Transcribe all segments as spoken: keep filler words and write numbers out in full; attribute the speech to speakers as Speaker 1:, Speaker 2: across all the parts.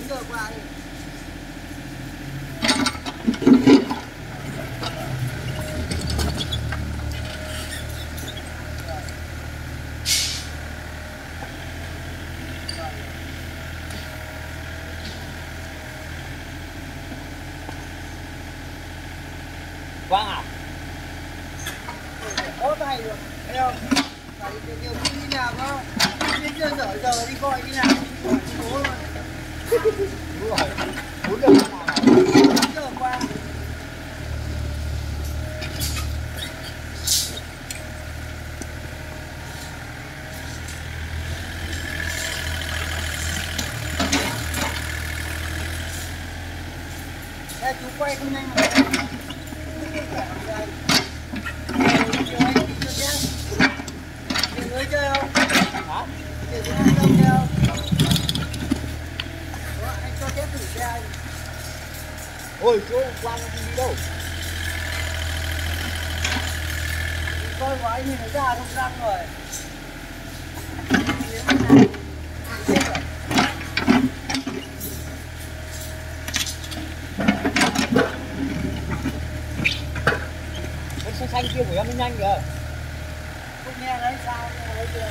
Speaker 1: bốn giờ qua đi.
Speaker 2: Vâng à?
Speaker 1: Có tay được, thấy không? Phải điều khi đi nào không? Đến giờ dở giờ đi coi như nào. Bố rồi.
Speaker 2: Đúng rồi. Bốn giờ nào nào?
Speaker 1: bốn giờ qua. Đây chú quay không nhanh mà. Người chơi không?
Speaker 2: Hả?
Speaker 1: Để chúng ăn đâu chơi không? Đó, anh cho phép thử xe anh.
Speaker 2: Ôi, chỗ hôm qua nó không đi đâu.
Speaker 1: Coi của anh nhìn nó ra không răng rồi. Nếu mà này, chết rồi.
Speaker 2: Cái xe xanh kia của em nó nhanh kìa.
Speaker 1: Không nghe đấy sao nghe đấy kìa.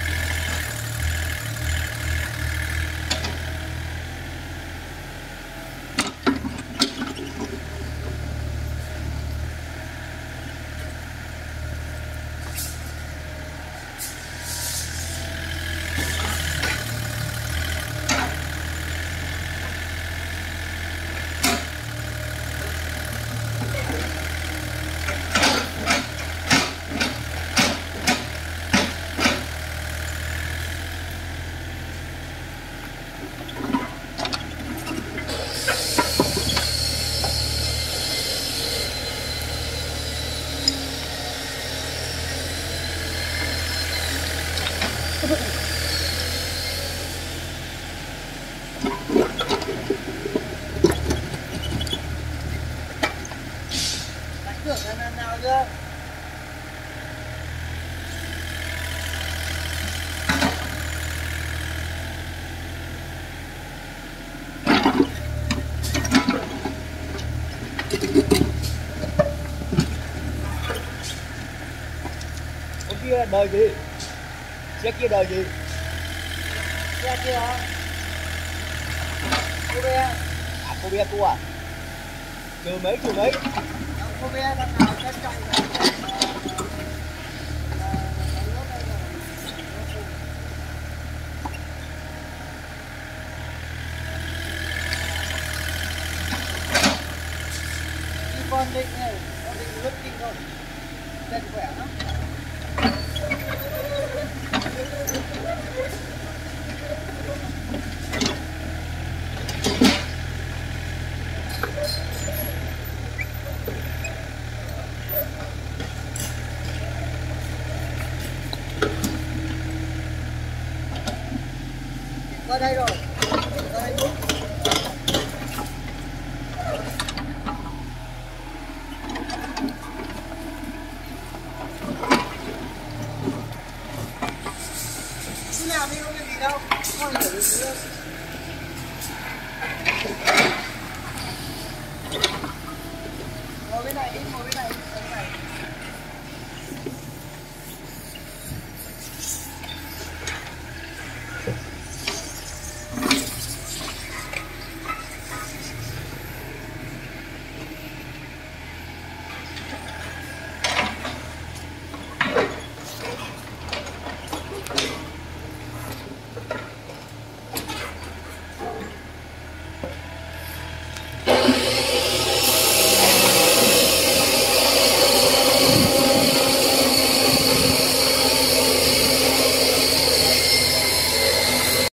Speaker 1: Đánh cửa lần nào chưa?
Speaker 2: Con kia đời gì? Xe kia đời gì?
Speaker 1: Xe kia hả? Cô bé.
Speaker 2: À, cô bé cô à? Trừ mấy, trừ mấy?
Speaker 1: Cô bé thằng nào chân chạy rồi. Con định này, con định lướt kinh thôi. Chân khỏe lắm. Qua đây rồi. Qua đây đúng. Cứ làm đi, không việc gì đâu. Không hiểu được gì đâu.